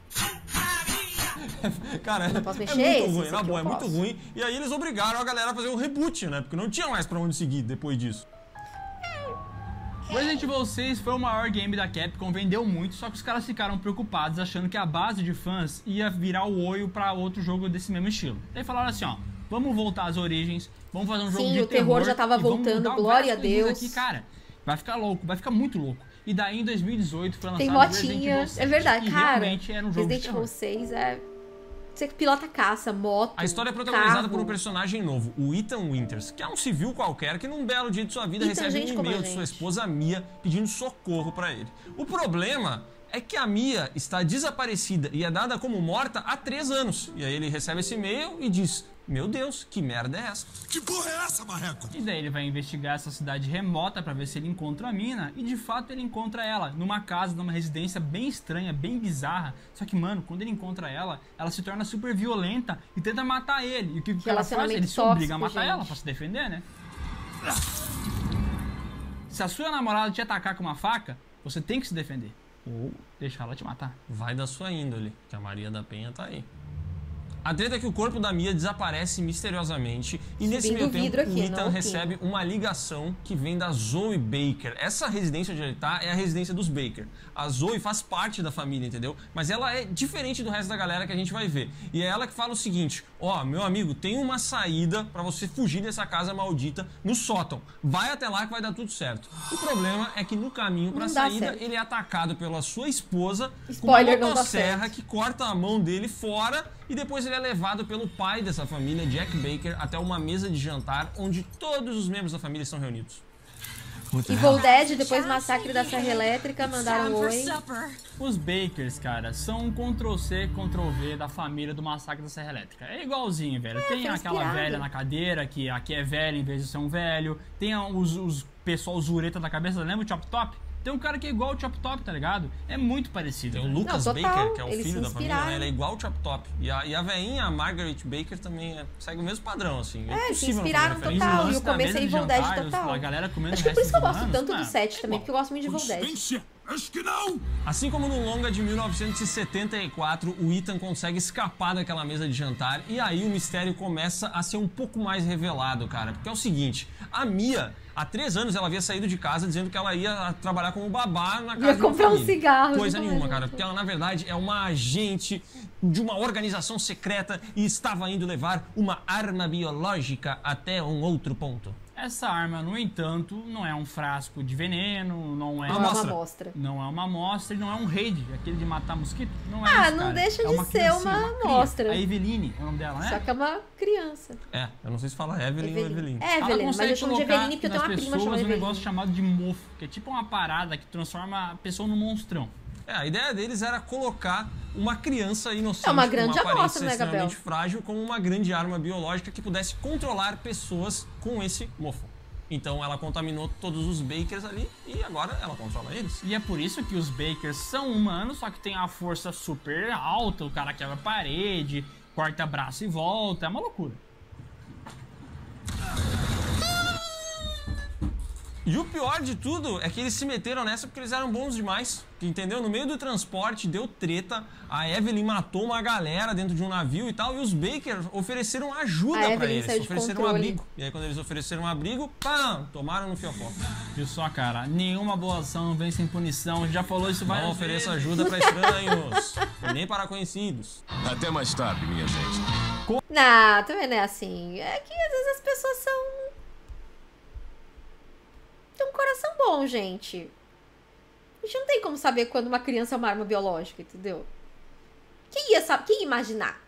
Cara, é,
posso
é
mexer
muito
esse,
ruim,
esse
na
aqui
boa, é
eu
muito
posso.
ruim. E aí eles obrigaram a galera a fazer um reboot, né? Porque não tinha mais pra onde seguir depois disso.
Resident Evil seis foi o maior game da Capcom, vendeu muito, só que os caras ficaram preocupados, achando que a base de fãs ia virar o olho pra outro jogo desse mesmo estilo. Daí falaram assim, ó, vamos voltar às origens, vamos fazer um jogo
Sim,
de
o terror já tava
e vamos
voltando,
mudar
glória
várias
a
coisinhas
Deus.
Aqui, cara, vai ficar louco, vai ficar muito louco. E daí em dois mil e dezoito foi lançado
Tem
Resident
motinha.
Evil sete,
É verdade,
que
cara.
realmente era um jogo
Resident
de
Evil
terror.
seis é... Você pilota caça, moto,
A história é protagonizada
carro.
por um personagem novo, o Ethan Winters, que é um civil qualquer que num belo dia de sua vida
Ethan,
recebe
gente
um
como a
e-mail de sua
gente.
esposa Mia pedindo socorro pra ele. O problema é que a Mia está desaparecida e é dada como morta há três anos. E aí ele recebe esse e-mail e diz, meu Deus, que merda é essa?
Que porra é essa, marreco?
E daí ele vai investigar essa cidade remota pra ver se ele encontra a mina. E de fato ele encontra ela numa casa, numa residência bem estranha, bem bizarra. Só que, mano, quando ele encontra ela, ela se torna super violenta e tenta matar ele. E o que, que ela faz?
Relacionamento
Ele se obriga a
tóxico,
matar
gente.
ela pra se defender, né? Se a sua namorada te atacar com uma faca, você tem que se defender. Ou deixar ela te matar.
Vai da sua índole, que a Maria da Penha tá aí. A treta é que o corpo da Mia desaparece misteriosamente e nesse
Subindo
meio
o
tempo
vidro
o
aqui,
Ethan
não
recebe uma ligação que vem da Zoe Baker. Essa residência onde ele tá é a residência dos Baker. A Zoe faz parte da família, entendeu? Mas ela é diferente do resto da galera que a gente vai ver. E é ela que fala o seguinte, ó, meu amigo, tem uma saída pra você fugir dessa casa maldita no sótão. Vai até lá que vai dar tudo certo. O problema é que no caminho pra
Não dá
saída
certo.
ele é atacado pela sua esposa
Spoiler,
com uma
não dá
motosserra
certo.
que corta a mão dele fora e depois ele é levado pelo pai dessa família, Jack Baker, até uma mesa de jantar onde todos os membros da família estão reunidos.
Evil Dead, depois Massacre da Serra Elétrica, mandaram um oi.
Os Bakers, cara, são um control C, control V da família do Massacre da Serra Elétrica. É igualzinho, velho. Tem
foi
aquela
inspirado.
velha na cadeira, que aqui é velha em vez de ser um velho. Tem os, os pessoal zureta da cabeça, lembra o Chop Top? Tem um cara que é igual o Chop Top, tá ligado? É muito parecido.
Tem o
velho.
Lucas
Não, total,
Baker, que é o
eles
filho
se
da família,
inspiraram.
né? Ele é igual o Chop Top. E a, e a veinha, a Margaret Baker, também é- segue o mesmo padrão, assim. É,
É, se
impossível não fazer
inspiraram
referência.
total.
lance
E o
da
começo
mesa
é
de
Evil Dead
jantar,
total.
a galera comendo
Acho que é por isso que eu gosto
restos
tanto do
humanos,
sete também, porque eu gosto muito de Evil Dead.
Coincidência? Acho que não!
Assim como no longa de mil novecentos e setenta e quatro, o Ethan consegue escapar daquela mesa de jantar e aí o mistério começa a ser um pouco mais revelado, cara. Porque é o seguinte, a Mia, há três anos ela havia saído de casa dizendo que ela ia trabalhar como babá na casa
Ia
de uma
comprar um
família.
cigarro,
Coisa
não é,
nenhuma,
gente?
cara. Porque ela, na verdade, é uma agente de uma organização secreta e estava indo levar uma arma biológica até um outro ponto.
Essa arma, no entanto, não é um frasco de veneno, não é,
Não é uma amostra.
não é uma amostra e não é um raid, aquele de matar mosquito. Não é
Ah,
isso,
não
cara.
deixa
é
de
uma
ser
criancinha,
uma
cria.
amostra.
A Eveline é o nome dela, né?
Só que é uma criança.
É, eu não sei se fala Evelyn, ou Evelyn.
É,
Ela
Evelyn, mas
consegue
eu chamo de
colocar
Eveline porque eu tenho
nas
uma prima
pessoas
chamada
um
Eveline.
negócio chamado de mofo, que é tipo uma parada que transforma a pessoa num monstrão.
É, a ideia deles era colocar uma criança inocente,
É uma
com
grande
aparência
amostra, né, Gabriel?
extremamente frágil, como uma grande arma biológica que pudesse controlar pessoas com esse mofo. Então ela contaminou todos os Bakers ali e agora ela controla eles.
E é por isso que os Bakers são humanos, só que tem a força super alta, o cara quebra a parede, corta braço e volta, é uma loucura.
E o pior de tudo é que eles se meteram nessa porque eles eram bons demais, entendeu? No meio do transporte deu treta, a Evelyn matou uma galera dentro de um navio e tal, e os Bakers ofereceram
A
ajuda pra
Evelyn
eles,
saiu de
ofereceram um
controle.
abrigo. E aí quando eles ofereceram um abrigo, pam, tomaram no fiofó.
Viu só, cara? Nenhuma boa ação vem sem punição, a gente já falou isso várias
Não ofereça
vezes.
ajuda pra estranhos, e nem para conhecidos.
Até mais tarde, minha gente.
Não, também não é assim. É que às vezes as pessoas são... tem um coração bom, gente. A gente não tem como saber quando uma criança é uma arma biológica, entendeu? Quem ia saber? Quem ia imaginar?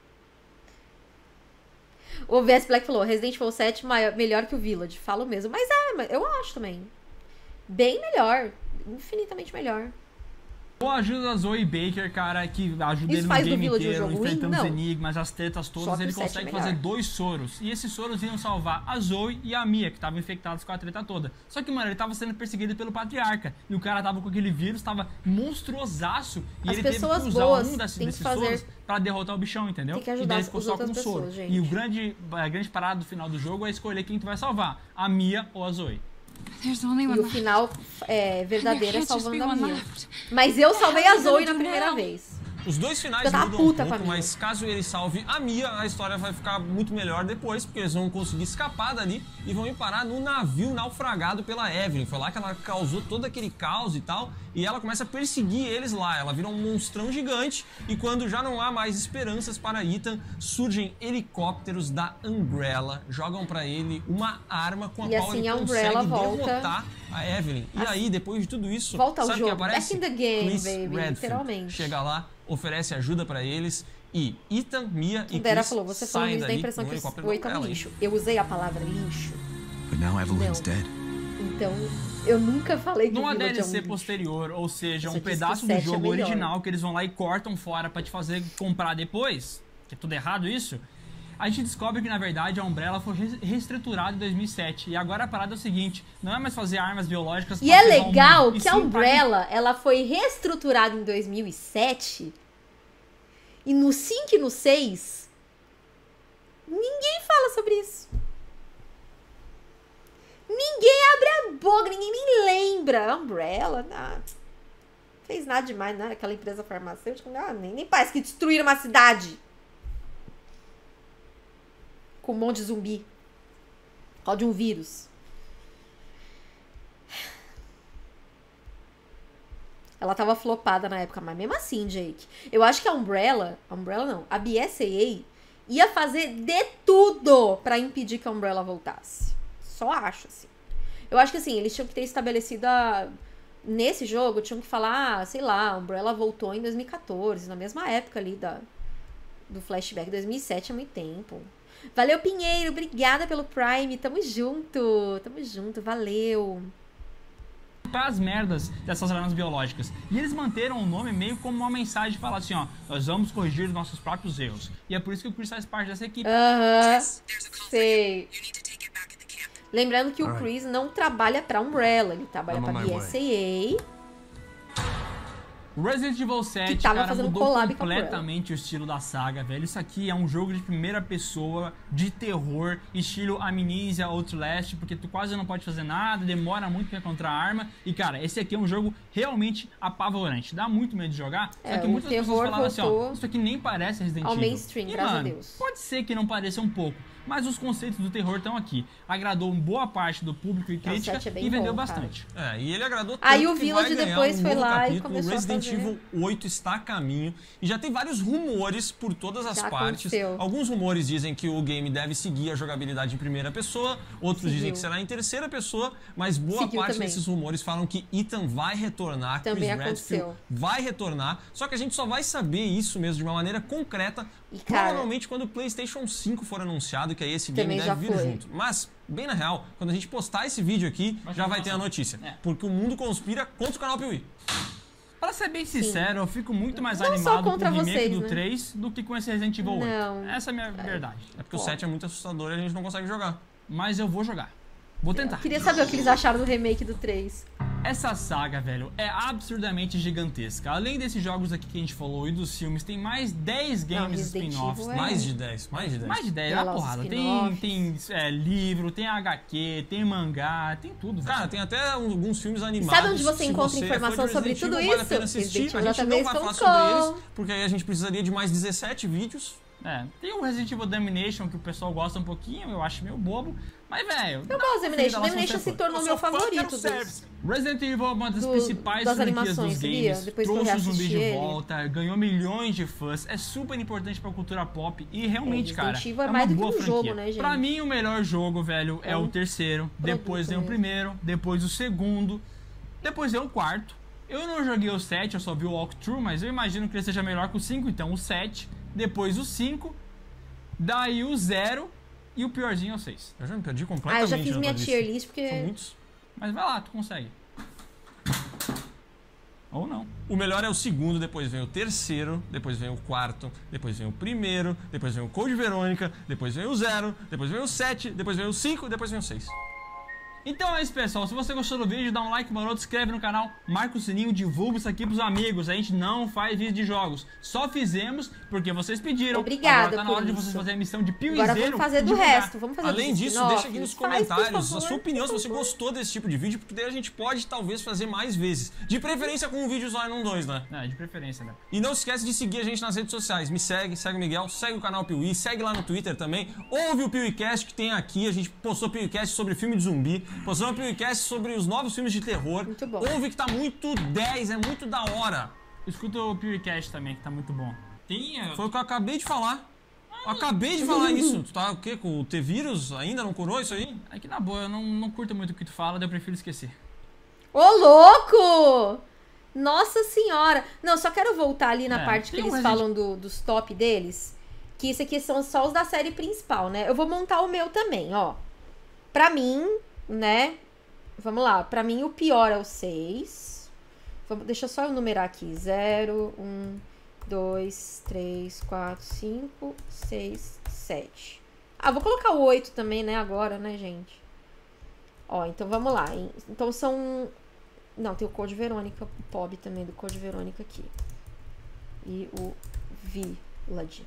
O V S Black falou, Resident Evil sete maior, melhor que o Village. Falo mesmo. Mas é, mas eu acho também. Bem melhor. Infinitamente melhor.
Com a ajuda da Zoe Baker, cara, que ajuda
Isso
ele no
faz do
game
Village um
inteiro,
jogo ruim?
enfrentando os
Não.
enigmas, as tretas
Só
todas,
que
ele
o sete é
consegue
melhor.
fazer dois soros. E esses soros iam salvar a Zoe e a Mia, que estavam infectados com a treta toda. Só que, mano, ele tava sendo perseguido pelo Patriarca. E o cara tava com aquele vírus, tava monstruosaço. E
As
ele teve
pessoas
que usar
boas
um desses,
têm que
desses
fazer-
soros pra derrotar o bichão, entendeu?
Tem que
e
ajudar
daí
as-
ficou
as
só com
outras
um soro.
pessoas, gente.
E o grande, a grande parada do final do jogo é escolher quem tu vai salvar, a Mia ou a Zoe.
There's only
E
one
o
left.
final é, verdadeiro é
There can't just
salvando
be
a
one
Mia.
left.
Mas eu salvei a
What are
Zoe
you
na
gonna do
primeira
now?
vez.
Os dois finais
Eu tava
mudam um
puta com a
pouco,
Mia.
mas caso ele salve a Mia, a história vai ficar muito melhor depois, porque eles vão conseguir escapar dali e vão ir parar no navio naufragado pela Evelyn. Foi lá que ela causou todo aquele caos e tal, e ela começa a perseguir eles lá. Ela vira um monstrão gigante, e quando já não há mais esperanças para Ethan, surgem helicópteros da Umbrella, jogam pra ele uma arma com a
E
qual
assim
ele
a
consegue
Umbrella volta-
derrotar a Evelyn. E aí, depois de tudo isso,
Volta ao
sabe
jogo,
que aparece?
back in the game,
Chris
baby,
Redfield.
literalmente.
Chega lá, oferece ajuda pra eles e Ethan, Mia e
O Dera
Chris
falou, você falou
saem
isso, dá a
dali
impressão
no
que
helicóptero
o Ethan é
da
um
Umbrella.
lixo. Eu usei a palavra lixo,
But now Evelyn's
Não.
dead.
então eu nunca falei que o
Numa
Village
D L
é um
C
lixo.
posterior, ou seja,
Eu
um
só disse que o
pedaço do
sete é
jogo
melhor.
original que eles vão lá e cortam fora pra te fazer comprar depois, que é tudo errado isso, a gente descobre que na verdade a Umbrella foi res- reestruturada em dois mil e sete. E agora a parada é o seguinte, não é mais fazer armas biológicas
E
pra
é
ferrar o
legal
mundo, e
que a
sim pra-
Umbrella, ela foi reestruturada em dois mil e sete e no cinco e no seis ninguém fala sobre isso. Ninguém abre a boca, ninguém nem lembra. A Umbrella, não fez nada demais, né? Aquela empresa farmacêutica, não, nem, nem parece que destruíram uma cidade com um monte de zumbi por causa de um vírus. Ela tava flopada na época, mas mesmo assim, Jake. Eu acho que a Umbrella, a Umbrella não, a B S A A ia fazer de tudo pra impedir que a Umbrella voltasse. Só acho, assim. Eu acho que, assim, eles tinham que ter estabelecido a... Nesse jogo, tinham que falar, ah, sei lá, a Umbrella voltou em dois mil e quatorze, na mesma época ali da... do flashback. dois mil e sete é muito tempo. Valeu, Pinheiro, obrigada pelo Prime. Tamo junto, tamo junto, valeu.
Para as merdas dessas armas biológicas. E eles manteram o nome meio como uma mensagem de falar assim, ó, nós vamos corrigir os nossos próprios erros. E é por isso que o Chris faz parte dessa equipe.
Aham, sei. Lembrando que o Chris não trabalha pra Umbrella, ele trabalha
I'm on
pra
my
B S A A.
O Resident Evil sete,
Que tava
cara,
fazendo
mudou
collab com a
completamente o estilo da saga, velho. Isso aqui é um jogo de primeira pessoa, de terror, estilo Amnesia, Outlast, porque tu quase não pode fazer nada, demora muito pra encontrar arma. E, cara, esse aqui é um jogo realmente apavorante. Dá muito medo de jogar,
É,
só que
o
muitas pessoas
terror
falavam assim, ó,
voltou
isso aqui nem parece Resident
ao
Evil.
mainstream,
E,
graças a
mano,
Deus.
pode ser que não pareça um pouco, mas os conceitos do terror estão aqui. Agradou boa parte do público e crítica
sete é bem
e vendeu
bom,
bastante.
É, e ele agradou tanto
Aí o
que
Village
vai ganhar
depois
um
foi
novo
lá e
capítulo.
começou a
Resident
fazer.
Evil oito está a caminho e já tem vários rumores por todas as
Já
partes.
aconteceu.
Alguns rumores dizem que o game deve seguir a jogabilidade em primeira pessoa, outros
Seguiu.
dizem que será em terceira pessoa, mas boa
Seguiu
parte
também.
desses rumores falam que Ethan vai retornar,
Também
Chris Redfield
aconteceu.
vai retornar, só que a gente só vai saber isso mesmo de uma maneira concreta,
E, cara,
provavelmente quando o PlayStation cinco for anunciado, que aí esse game
Também
deve
já
vir
foi.
junto. Mas, bem na real, quando a gente postar esse vídeo aqui,
Vai
já
ter
vai ter a
informação.
notícia.
É.
Porque o mundo conspira contra o canal Piuí.
Pra ser bem sincero, eu fico muito mais
Não só
animado com o
contra
remake
vocês,
do
né?
três do que com esse Resident Evil oito.
Não.
Essa é a minha verdade.
É porque o
Pô.
sete é muito assustador e a gente não consegue jogar.
Mas eu vou jogar. Vou tentar.
Queria saber o que eles acharam do remake do três.
Essa saga, velho, é absurdamente gigantesca. Além desses jogos aqui que a gente falou e dos filmes, tem mais dez
Não,
games
Resident
spin-offs.
Evil é-
Mais de dez, mais de dez.
Mais de dez,
Tem
é
lá
uma
os
porrada. Tem,
spin-offs.
tem é, livro, tem H Q, tem mangá, tem tudo. velho.
Cara, tem até alguns filmes animados.
Sabe onde você
Se
encontra
é
informação
fã de
sobre
Resident
tudo
Evil, vale a
isso?
pena assistir.
Resident
A
Evil
gente não vai falar sobre
database ponto com.
eles, porque aí a gente precisaria de mais dezessete vídeos.
É, tem o Resident Evil Domination, que o pessoal gosta um pouquinho, eu acho meio bobo. Mas, velho...
Eu gosto do Domination. Domination se tornou meu favorito dos...
Resident Evil é uma das
Do-
principais
das
franquias
animações,
dos
sabia?
games,
Depois que eu
trouxe os zumbis
reassisti
de
ele.
volta, ganhou milhões de fãs, é super importante pra cultura pop e realmente,
É,
cara,
Resident Evil é
é
mais
uma
do que
boa
um
franquia.
jogo, né, gente?
Pra mim, o melhor jogo, velho, é,
É
o
um
terceiro, depois vem o
mesmo.
primeiro, depois o segundo, depois vem o quarto. Eu não joguei o sete, eu só vi o walkthrough, mas eu imagino que ele seja melhor que o cinco, então o sete, depois o cinco, daí o zero e o piorzinho é o seis.
Eu já me perdi
Ah,
completamente.
eu já fiz
na
minha
lista.
tier list,
São
porque...
muitos.
Mas vai lá, tu consegue. Ou não.
O melhor é o segundo, depois vem o terceiro, depois vem o quarto, depois vem o primeiro, depois vem o Code Verônica, depois vem o zero, depois vem o sete, depois vem o cinco, depois vem o seis.
Então é isso, pessoal. Se você gostou do vídeo, dá um like maroto, se inscreve no canal, marca o sininho, divulga isso aqui pros amigos. A gente não faz vídeo de jogos. Só fizemos porque vocês pediram.
Obrigada
Agora tá na
por
hora de
isso.
vocês fazerem a missão de piuizeiro.
Agora vamos fazer
e
do
divulgar.
resto. Vamos fazer
Além
dos
disso,
spin-offs.
deixa aqui nos
Faz, por
comentários
favor,
a sua opinião, se
por
você
favor.
gostou desse tipo de vídeo, porque daí a gente pode talvez fazer mais vezes. De preferência com um vídeo só e não dois, né?
É, de preferência, né?
E não se esquece de seguir a gente nas redes sociais. Me segue, segue o Miguel, segue o canal Piuí, segue lá no Twitter também. Ouve o PiuíCast que tem aqui. A gente postou PiuíCast sobre filme de zumbi. Postou um PiuíCast sobre os novos filmes de terror.
Muito bom.
Ouve que tá muito dez, é muito da hora.
Escuta o PewCast também, que tá muito bom. Tem... é,
Foi o que eu acabei de falar. Eu acabei de falar isso. Tu tá o quê? Com o T-Vírus? Ainda não curou isso aí?
É que na boa, eu não, não curto muito o que tu fala, daí eu prefiro esquecer.
Ô, louco! Nossa senhora! Não, só quero voltar ali na
É,
parte que
tem um
eles
Resident-
falam do- dos top deles. Que isso aqui são só os da série principal, né? Eu vou montar o meu também, ó. Pra mim, né? Vamos lá. Pra mim, o pior é o seis. Vamos, deixa só eu numerar aqui. zero, um, dois, três, quatro, cinco, seis, sete. Ah, vou colocar o oito também, né? Agora, né, gente? Ó, então vamos lá. hein? Então são... Não, tem o Code Verônica, o P O B também do Code Verônica aqui. E o Village.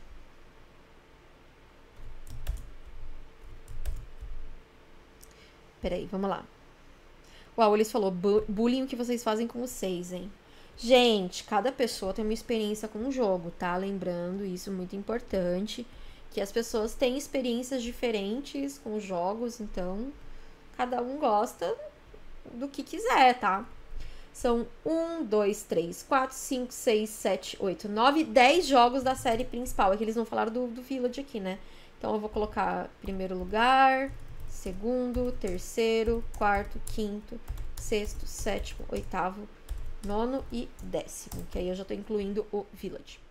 Peraí, vamos lá. Uau, eles falou, "Bu- bullying o que vocês fazem com os seis, hein? Gente, cada pessoa tem uma experiência com o jogo, tá? Lembrando, isso é muito importante. Que as pessoas têm experiências diferentes com os jogos, então cada um gosta do que quiser, tá? São um, dois, três, quatro, cinco, seis, sete, oito, nove, dez jogos da série principal. É que eles não falaram do, do Village aqui, né? Então eu vou colocar primeiro lugar, segundo, terceiro, quarto, quinto, sexto, sétimo, oitavo, nono e décimo. Que aí eu já tô incluindo o Village.